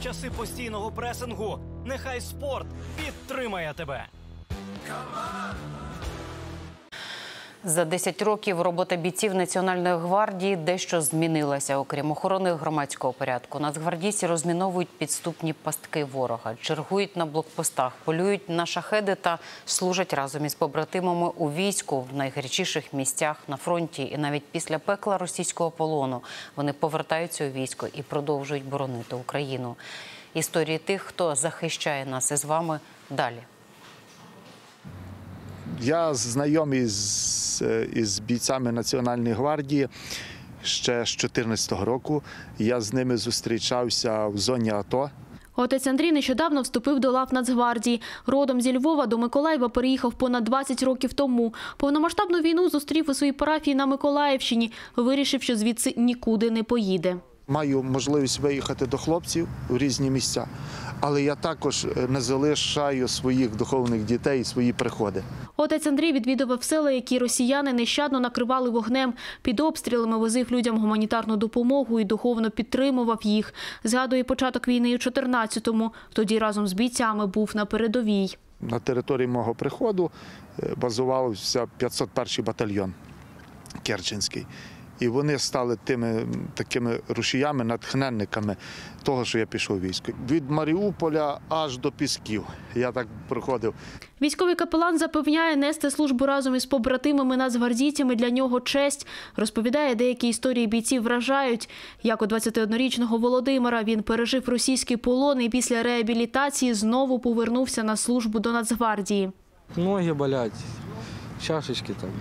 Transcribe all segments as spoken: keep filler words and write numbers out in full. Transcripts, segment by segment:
в часи постійного пресингу. Нехай спорт підтримає тебе. За десять років робота бійців Національної гвардії дещо змінилася. Окрім охорони громадського порядку, нацгвардійці розміновують підступні пастки ворога, чергують на блокпостах, полюють на шахеди та служать разом із побратимами у війську в найгарячіших місцях на фронті. І навіть після пекла російського полону вони повертаються у військо і продовжують боронити Україну. Історії тих, хто захищає нас із вами, далі. Я знайомий з, із бійцями Національної гвардії ще з дві тисячі чотирнадцятого року. Я з ними зустрічався в зоні АТО. Отець Андрій нещодавно вступив до лав Нацгвардії. Родом зі Львова до Миколаєва переїхав понад двадцять років тому. Повномасштабну війну зустрів у своїй парафії на Миколаївщині. Вирішив, що звідси нікуди не поїде. Маю можливість виїхати до хлопців у різні місця, але я також не залишаю своїх духовних дітей, свої приходи. Отець Андрій відвідував села, які росіяни нещадно накривали вогнем. Під обстрілами возив людям гуманітарну допомогу і духовно підтримував їх. Згадує початок війни у чотирнадцятому. Тоді разом з бійцями був на передовій. На території мого приходу базувався п'ятсот перший батальйон Керченський. І вони стали тими такими рушіями, натхненниками того, що я пішов у військо. Від Маріуполя аж до Пісків я так проходив. Військовий капелан запевняє, нести службу разом із побратимами нацгвардійцями для нього честь. Розповідає, деякі історії бійців вражають. Як у двадцятиоднорічного Володимира він пережив російський полон і після реабілітації знову повернувся на службу до Нацгвардії. Ноги болять, чашечки там.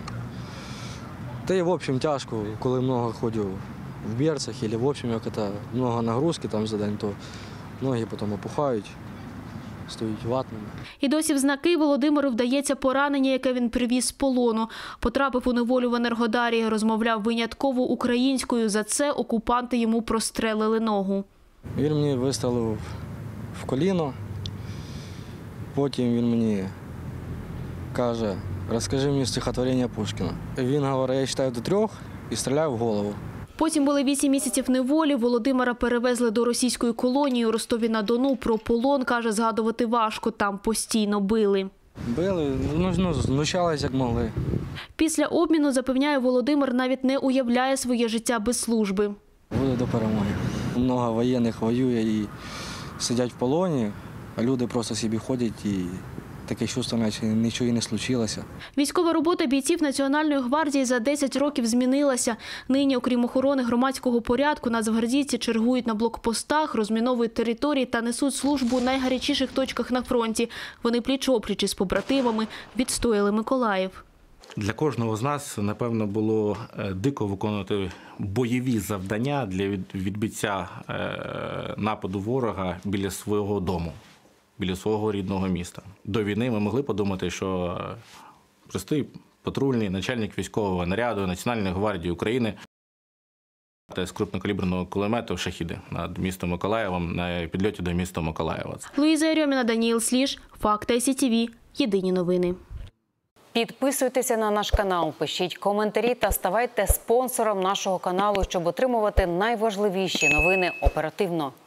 Та й в общем тяжко, коли много ходю в берцах, або в общем, як це, много нагрузки там за день, то ноги потім опухають, стають ватними. І досі в знаки Володимиру вдається поранення, яке він привіз з полону. Потрапив у неволю в Енергодарі, розмовляв винятково українською. За це окупанти йому прострелили ногу. Він мені вистрелив в коліно, потім він мені каже: розкажи мені стихотворення Пушкіна. Він говорить, я читаю до трьох і стріляю в голову. Потім були вісім місяців неволі. Володимира перевезли до російської колонії у Ростові-на-Дону. Про полон, каже, згадувати важко. Там постійно били. Били, ну, ну знущались, як могли. Після обміну, запевняє Володимир, навіть не уявляє своє життя без служби. Буде до перемоги. Много воєнних воює і сидять в полоні, а люди просто собі ходять і таке чувство, наче нічого і не случилося. Військова робота бійців Національної гвардії за десять років змінилася. Нині, окрім охорони громадського порядку, нацгвардійці чергують на блокпостах, розміновують території та несуть службу у найгарячіших точках на фронті. Вони пліч-опліч із побратимами відстояли Миколаїв. Для кожного з нас, напевно, було дико виконувати бойові завдання для відбиття нападу ворога біля свого дому, біля свого рідного міста. До війни ми могли подумати, що простий патрульний начальник військового наряду Національної гвардії України з крупнокаліберного кулемету «Шахіди» над містом Миколаєвом на підльоті до міста Миколаєва. Луїза Єрьоміна, Даніїл Сліж, Факти ай сі ті ві. Єдині новини. Підписуйтеся на наш канал, пишіть коментарі та ставайте спонсором нашого каналу, щоб отримувати найважливіші новини оперативно.